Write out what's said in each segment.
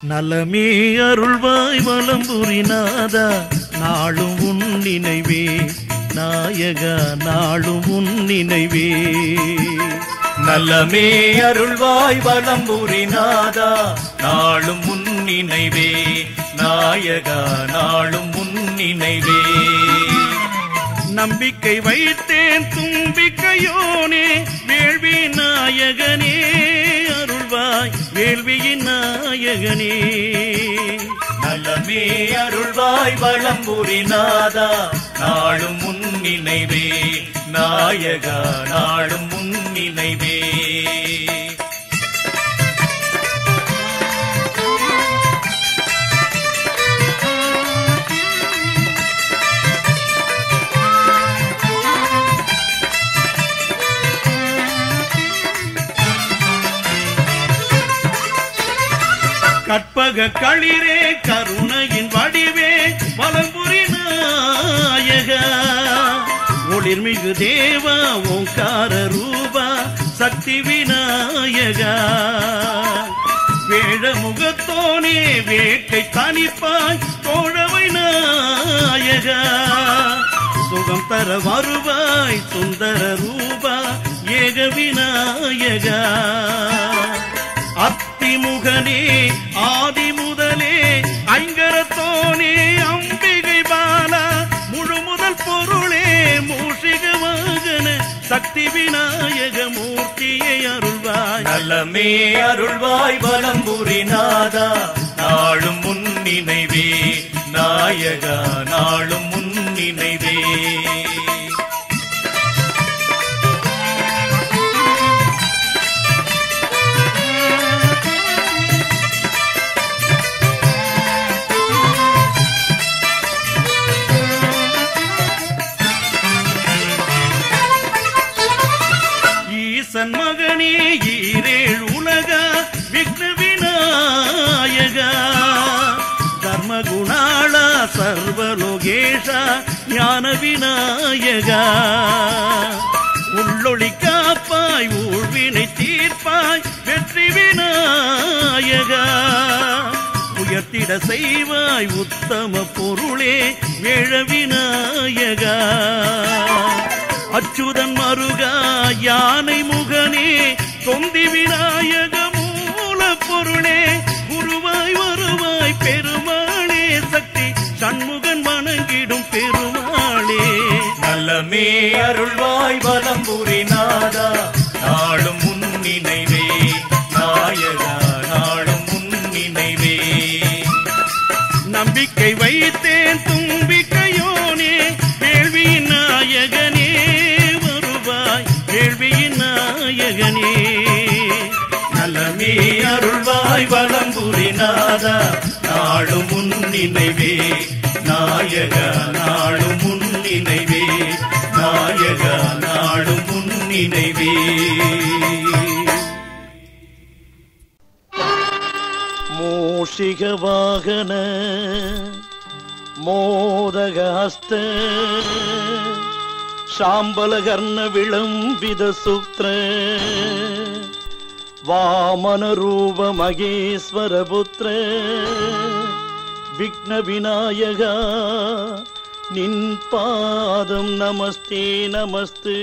நலமே அருள்வாய் வலம்புரிநாதா, நாளும் உன் நினைவே நாயகா, நாளும் உன் நினைவே. நலமே அருள்வாய் வலம்புரிநாதா, நாளும் உன் நினைவே நாயகா, நாளும் உன் நினைவே. நம்பிக்கை வைத்தேன் தும்பிக்கையோனே, வேள்வி நாயகனே அருள்வாய் வேள்வியின் நாயகனே. நலமே அருள்வாய் வலம்புரிநாதா, நாளும் உன் நினைவே நாயகா, நாளும் உன் நினைவே. கற்பக களிரே கருணையின் வடிவே வலம்புரி நாயகா, ஒளிர்மிகு தேவா ஓங்கார ரூபா சக்தி விநாயகா. வேழ முகத்தோனே வேட்கை தனிப்பாய் தோழவை நாயகா, சுகம் தர வருவாய் சுந்தர ரூபா ஏக விநாயகா. அத்திமுகனே ஆதி முதலே ஐங்கரத்தோனே அம்பிகை பாலா, முழு முதல் பொருளே மூஷிக வாகன சக்தி விநாயக மூர்த்தியை அருள்வாய். நலமே அருள்வாய் வலம்புரிநாதா, நாளும் உன் நினைவே நாயகா, நாளும் உன் நினைவே. ஈசன் மகனே ஈரேழ் உலகா விக்ன விநாயகா, தர்மகுணாளா சர்வலோகேஷா ஞான விநாயகா. உள்ளொளி காப்பாய் ஊழ்வினை தீர்ப்பாய் வெற்றி விநாயகா, உயர்த்திட செய்வாய் உத்தம பொருளே வேழ விநாயகா. அச்சுதன் மருகா யானை முகனே தொந்தி விநாயக மூல பொருளே, குருவாய் வருவாய் பெருமாளே சக்தி சண்முகன் வணங்கிடும் பெருமாளே. நலமே அருள்வாய் வலம்புரிநாதா, நாளும் உன் நினைவே நாயகா, நாளும் உன் நினைவே. நம்பிக்கை வைத்தேன் தும்பிக்கையோனே, வேள்வி நாயகனே வருவாய் வேள்வியின் நாயகனே. நலமே அருள்வாய் வலம்புரிநாதா, நாளும் உன் நினைவே நாயகா, நாளும் உன் நினைவே நாயகா, நாளும் உன் நினைவே. மூஷிக வாகன மோதகஹஸ்த சாம்பலகர்ண விளம்பித சூத்ர வாமன ரூப மகேஸ்வர புத்திர விக்ன விநாயகா, நின் பாதம் நமஸ்தே நமஸ்து.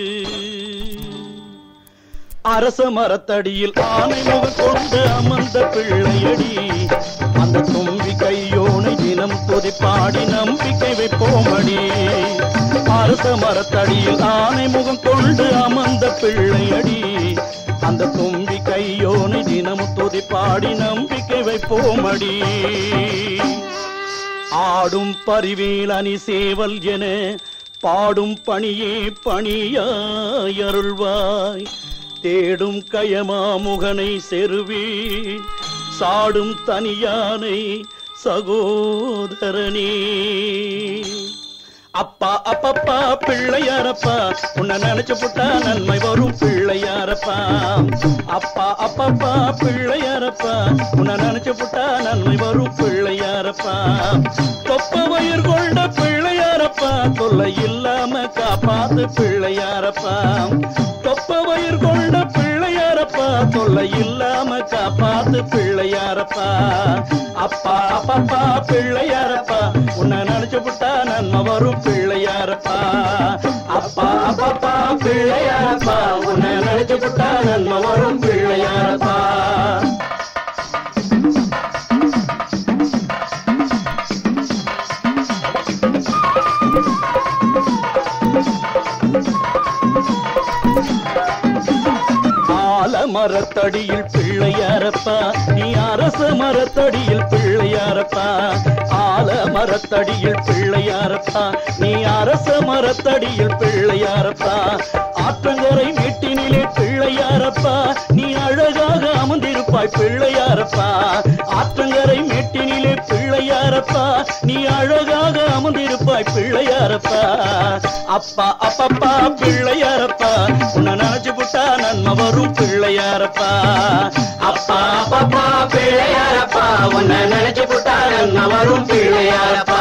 அரச மரத்தடியில் ஆனை முக கொண்டு அமர்ந்த பிள்ளையடி, அந்த தும்பி கையோனை தினம் துதிப்பாடி நம்பிக்கை வைப்போமடி. அரச மரத்தடியில் ஆனை முகம் கொண்டு அமர்ந்த பிள்ளையடி, அந்த தும்பி கையோனை தினம் துதிப்பாடி நம்பிக்கை வைப்போமடி. ஆடும் பரிவேல் அணி சேவல் என பாடும் பணியே பணியாய் அருள்வாய். தேடும் கயமாமுகனை செருவி சாடும் தனியானை சகோதரனே. அப்பா அப்பப்பா பிள்ளையாரப்பா, உன்னை நினைச்சு புட்டா நன்மை வரும் பிள்ளையாரப்பா. அப்பா அப்பப்பா பிள்ளையாரப்பா, உன்னை நினைச்சு புட்டா நன்மை வரும் பிள்ளையாரப்பா. தொப்ப வயிறு கொண்ட பிள்ளையாரப்பா, தொல்லை இல்லாம காப்பாத்து பிள்ளையாரப்பா. தொப்ப வயிறு கொண்ட பிள்ளையாரப்பா, தொல்லை தொல்லை இல்லாம காப்பாத்து பிள்ளையாரப்பா. அப்பா அப்பப்பா பிள்ளையாரப்பா, உன்னை நினைச்சு புட்டா நன்மை வரும் பிள்ளையாரப்பா. அப்பா அப்பப்பா பிள்ளையாரப்பா, உன்னை நினைச்சு புட்டா நன்மை வரும் பிள்ளையாரப்பா. மரத்தடியில் பிள்ளையாரப்பா, நீ அரச மரத்தடியில் பிள்ளையாரப்பா. ஆல மரத்தடியில் பிள்ளையாரப்பா, நீ அரச மரத்தடியில் பிள்ளையாரப்பா. ஆற்றங்கரை வீட்டினிலே பிள்ளையாரப்பா, நீ அழகாக அமர்ந்திருப்பாய் பிள்ளையாரப்பா. ஆற்றங்கரை மேட்டினிலே பிள்ளையாரப்பா, நீ அழகாக அமர்ந்திருப்பாய் பிள்ளையாரப்பா. அப்பா அப்பப்பா பிள்ளையாரப்பா, உன்னை நினைச்சு புட்டா நன்மை வரும் பிள்ளையாரப்பா. அப்பா அப்பப்பா பிள்ளையாரப்பா, உன்னை நினைச்சு புட்டா நன்மை வரும் பிள்ளையாரப்பா.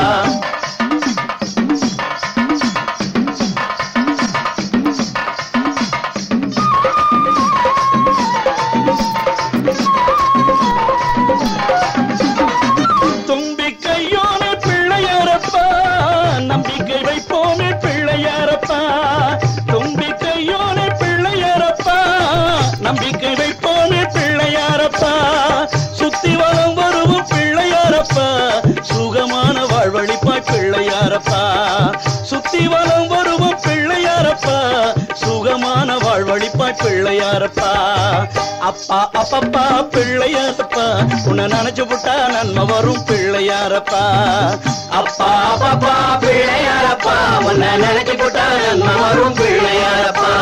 தும்பிக்கையோனே பிள்ளையாரப்பா, நம்பிக்கை வைப்போமே பிள்ளையாரப்பா. தும்பிக்கையோனே பிள்ளையாரப்பா, நம்பிக்கை வைப்போமே பிள்ளையாரப்பா. சுத்தி வலம் வருவோம் பிள்ளையாரப்பா, சுகமான வாழ்வழிப்பாய் பிள்ளையாரப்பா. சுத்தி வலம் வருவோம் பிள்ளையாரப்பா, சுகமான வாழ்வழிப்பாய் பிள்ளையாரப்பா. அப்பா அப்பப்பா பிள்ளையாரப்பா, உன்னை நினைச்சு புட்டா நன்மை வரும் பிள்ளையாரப்பா. அப்பா அப்பப்பா பிள்ளையாரப்பா, உன்னை நினைச்சு புட்டா நன்மை வரும் பிள்ளையாரப்பா.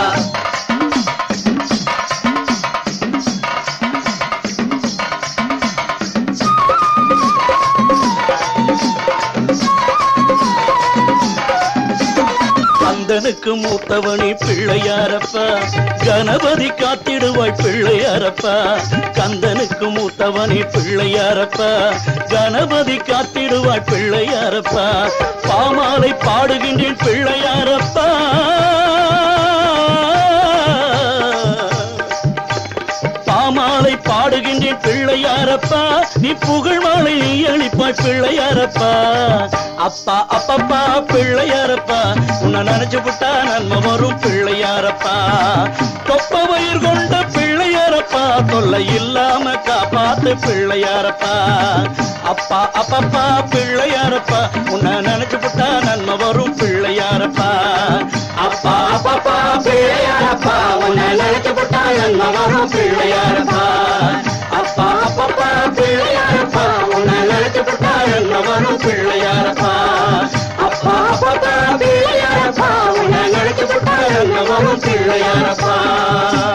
கந்தனுக்கு மூத்தவனே பிள்ளையாரப்பா, கணபதி காத்திடுவாய் பிள்ளையாரப்பா. கந்தனுக்கு மூத்தவனே பிள்ளையாரப்பா, கணபதி காத்திடுவாய் பிள்ளையாரப்பா. பாமாலை பாடுகின்றேன் பிள்ளையாரப்பா, பாமாலை பாடுகின்றேன் பிள்ளையாரப்பா. நீ புகழ் மாலை நீ அளிப்பாய் பிள்ளையாரப்பா. அப்பா அப்பப்பா பிள்ளையாரப்பா, உன்னை நினைச்சு புட்டா நன்மை வரும் பிள்ளையாரப்பா. தொப்ப வயிறு கொண்ட பிள்ளையாரப்பா, தொல்லை இல்லாம காப்பாத்து பிள்ளையாரப்பா. அப்பா அப்பப்பா பிள்ளையாரப்பா, உன்னை நினைச்சு புட்டா நன்மை வரும் பிள்ளையாரப்பா. அப்பா அப்பப்பா பிள்ளையாரப்பா, உன்னை நினைச்சு புட்டா நன்மை வரும் பிள்ளையாரப்பா. அப்பா அப்பப்பா பிள்ளையாரப்பா, உன்னை நினைச்சு புட்டா நன்மை வரும் பிள்ளையாரப்பா. அப்பா அப்பப்பா பிள்ளையாரப்பா, உன்னை நினைச்சு புட்டா நன்மை வரும் பிள்ளையாரப்பா.